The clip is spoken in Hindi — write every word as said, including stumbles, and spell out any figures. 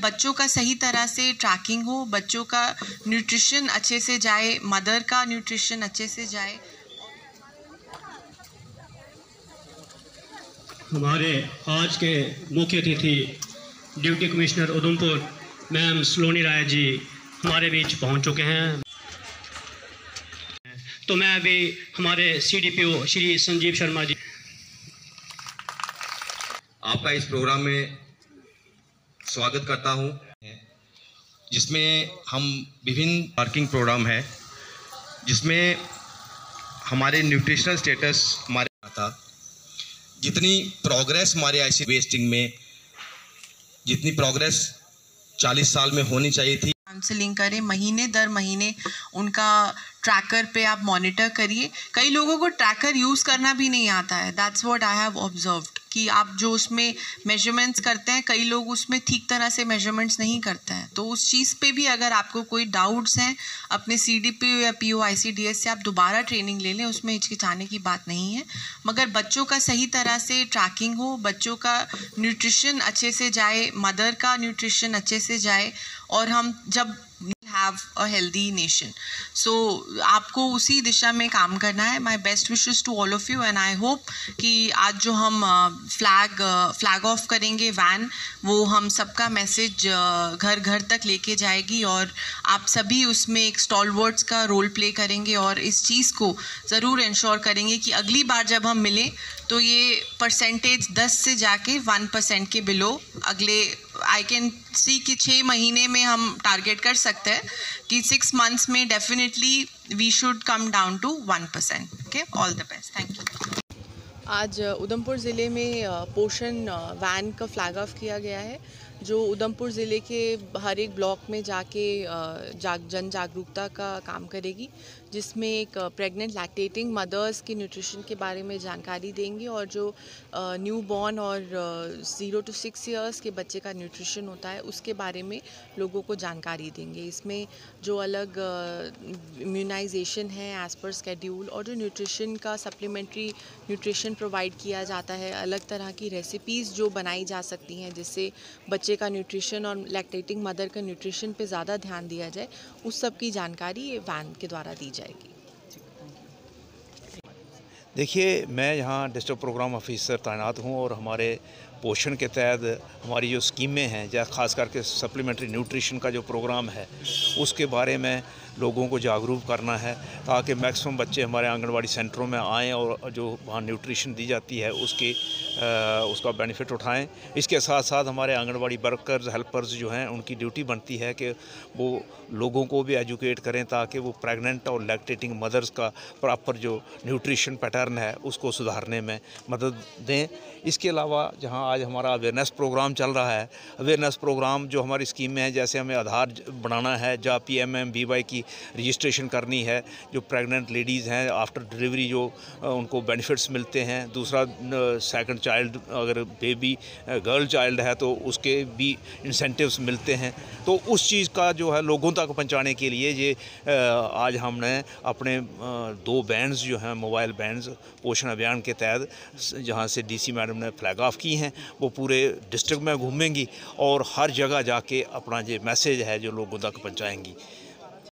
बच्चों का सही तरह से ट्रैकिंग हो, बच्चों का न्यूट्रिशन अच्छे से जाए, मदर का न्यूट्रिशन अच्छे से जाए। हमारे आज के मुख्य अतिथि deputy commissioner Udhampur ma'am Saloni Rai ji हमारे बीच पहुंच चुके हैं। तो मैं अभी हमारे सीडीपीओ श्री संजीव शर्मा जी आपका इस प्रोग्राम में स्वागत करता हूं, जिसमें हम विभिन्न पार्किंग प्रोग्राम है, जिसमें हमारे न्यूट्रिशनल स्टेटस हमारे था, जितनी प्रोग्रेस हमारे आईसी वेस्टिंग में जितनी प्रोग्रेस चालीस साल में होनी चाहिए थी। काउंसलिंग करें, महीने दर महीने उनका ट्रैकर पे आप मॉनिटर करिए। कई लोगों को ट्रैकर यूज़ करना भी नहीं आता है, that's what I have observed, कि आप जो उसमें मेजरमेंट्स करते हैं, कई लोग उसमें ठीक तरह से मेजरमेंट्स नहीं करते हैं। तो उस चीज़ पे भी अगर आपको कोई डाउट्स हैं अपने सीडीपीओ या पीओ आईसीडीएस से आप दोबारा ट्रेनिंग ले लें, उसमें हिचकिचाने की बात नहीं है। मगर बच्चों का सही तरह से ट्रैकिंग हो, बच्चों का न्यूट्रिशन अच्छे से जाए, मदर का न्यूट्रिशन अच्छे से जाए, और हम जब have a healthy nation, so आपको उसी दिशा में काम करना है। My best wishes to all of you and I hope कि आज जो हम फ्लैग फ्लैग ऑफ करेंगे वैन, वो हम सबका मैसेज घर घर तक लेके जाएगी, और आप सभी उसमें एक स्टॉलवर्ड्स का रोल प्ले करेंगे, और इस चीज़ को ज़रूर इंश्योर करेंगे कि अगली बार जब हम मिलें तो ये परसेंटेज दस से जाके वन परसेंट के बिलो अगले आई कैन सी कि छः महीने में हम टारगेट कर सकते हैं कि सिक्स मंथ्स में definitely we should come down to one percent. Okay, all the best, thank you. आज उधमपुर ज़िले में पोषण वैन का फ्लैग ऑफ किया गया है, जो उधमपुर ज़िले के हर एक ब्लॉक में जाके जाग जन जागरूकता का काम करेगी, जिसमें एक प्रेग्नेंट लैक्टेटिंग मदर्स की न्यूट्रिशन के बारे में जानकारी देंगे, और जो न्यू बॉर्न और ज़ीरो टू सिक्स इयर्स के बच्चे का न्यूट्रिशन होता है उसके बारे में लोगों को जानकारी देंगे। इसमें जो अलग इम्यूनाइजेशन है एज़ पर स्केड्यूल, और जो न्यूट्रिशन का सप्लीमेंट्री न्यूट्रिशन प्रोवाइड किया जाता है, अलग तरह की रेसिपीज़ जो बनाई जा सकती हैं जिससे बच्चे का न्यूट्रिशन और लैक्टेटिंग मदर का न्यूट्रिशन पे ज़्यादा ध्यान दिया जाए, उस सब की जानकारी ये वैन के द्वारा दी जाएगी। देखिए, मैं यहाँ डिस्ट्रिक्ट प्रोग्राम ऑफिसर तैनात हूँ, और हमारे पोषण के तहत हमारी जो स्कीमें हैं, या ख़ास करके सप्लीमेंट्री न्यूट्रिशन का जो प्रोग्राम है, उसके बारे में लोगों को जागरूक करना है, ताकि मैक्सिमम बच्चे हमारे आंगनवाड़ी सेंटरों में आएँ और जो वहाँ न्यूट्रिशन दी जाती है उसकी आ, उसका बेनिफिट उठाएं। इसके साथ साथ हमारे आंगनवाड़ी वर्कर्स, हेल्पर्स जो हैं, उनकी ड्यूटी बनती है कि वो लोगों को भी एजुकेट करें, ताकि वो प्रेग्नेंट और लैक्टेटिंग मदर्स का प्रॉपर जो न्यूट्रिशन पैटर्न है उसको सुधारने में मदद दें। इसके अलावा जहाँ आज हमारा अवेयरनेस प्रोग्राम चल रहा है, अवेयरनेस प्रोग्राम जो हमारी स्कीम में है, जैसे हमें आधार बनाना है, जहाँ P M M B Y की रजिस्ट्रेशन करनी है, जो प्रेग्नेंट लेडीज़ हैं आफ्टर डिलीवरी जो उनको बेनिफिट्स मिलते हैं। दूसरा, सेकंड चाइल्ड अगर बेबी गर्ल चाइल्ड है तो उसके भी इंसेंटिव्स मिलते हैं। तो उस चीज़ का जो है लोगों तक पहुंचाने के लिए ये आज हमने अपने दो बैंड्स जो हैं, मोबाइल बैंड्स, पोषण अभियान के तहत जहां से डीसी मैडम ने फ्लैग ऑफ की हैं, वो पूरे डिस्ट्रिक्ट में घूमेंगी और हर जगह जाके अपना ये मैसेज है जो लोगों तक पहुंचाएंगी।